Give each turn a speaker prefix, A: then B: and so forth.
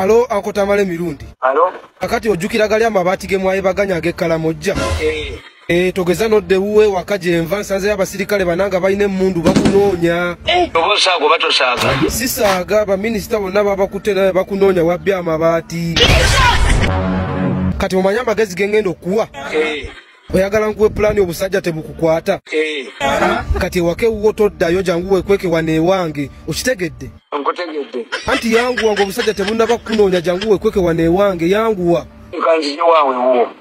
A: Alo ankotamale mirundi.
B: Alo.
A: Akati ojukira gali amabati ge mwaye baganya agekala mojja. Togeza nodde uwe wakaje envansanze abasirikale bananga bayine mundu bakunoonya.
B: Obosago batosaga.
A: Sisaga ba minister bonna babakutera bakunoonya wabya amabati. Kati omanya amagezi gengendo kuwa. Oyagala nkuwe plani obusajja tebukukwata. Kati wake uwo toddayo jangu wekweke wane wange okitegedde.
B: Nkotegedde.
A: Anti yangu wange obusajja tebunda bakunoonya jangu wekweke wane wange yanguwa.
B: Nkanzi wawe uwo.